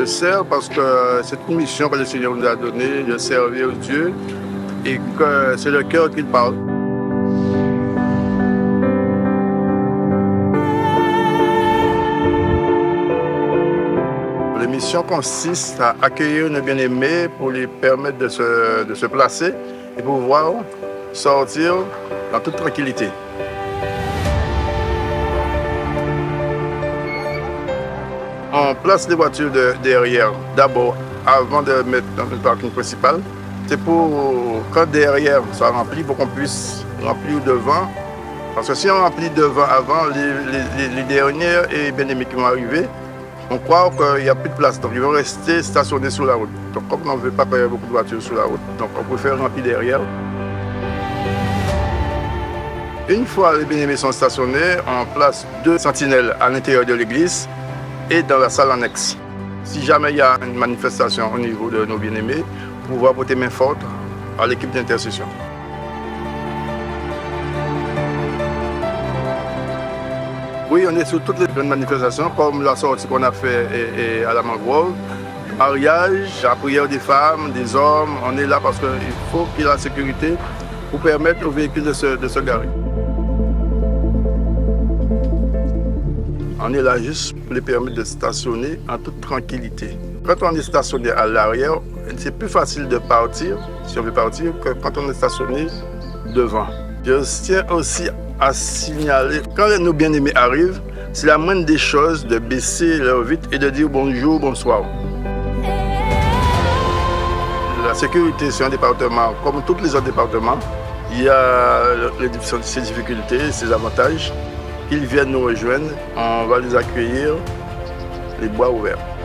sers parce que c'est une mission que le Seigneur nous a donnée de servir Dieu et que c'est le cœur qu'il parle. La mission consiste à accueillir nos bien-aimés pour les permettre de se placer et pouvoir sortir dans toute tranquillité. On place les voitures derrière, d'abord avant de mettre dans le parking principal. C'est pour quand derrière soit rempli, pour qu'on puisse remplir devant. Parce que si on remplit devant avant, les derniers et bien-aimés qui vont arriver, on croit qu'il n'y a plus de place, donc ils vont rester stationnés sur la route. Donc comme on ne veut pas qu'il y ait beaucoup de voitures sur la route, donc on préfère remplir derrière. Une fois les bien-aimés sont stationnés, on place 2 sentinelles à l'intérieur de l'église et dans la salle annexe. Si jamais il y a une manifestation au niveau de nos bien-aimés, pouvoir porter main forte à l'équipe d'intercession. Oui, on est sur toutes les grandes manifestations, comme la sortie qu'on a fait à la Mangrove, mariage, la prière des femmes, des hommes. On est là parce qu'il faut qu'il y ait la sécurité pour permettre aux véhicules de se garer. On est là juste pour les permettre de stationner en toute tranquillité. Quand on est stationné à l'arrière, c'est plus facile de partir, si on veut partir, que quand on est stationné devant. Je tiens aussi à signaler, quand nos bien-aimés arrivent, c'est la moindre des choses de baisser leur vitre et de dire bonjour, bonsoir. La sécurité, c'est un département, comme tous les autres départements, il y a ses difficultés, ses avantages. Ils viennent nous rejoindre, on va les accueillir, les bras ouverts.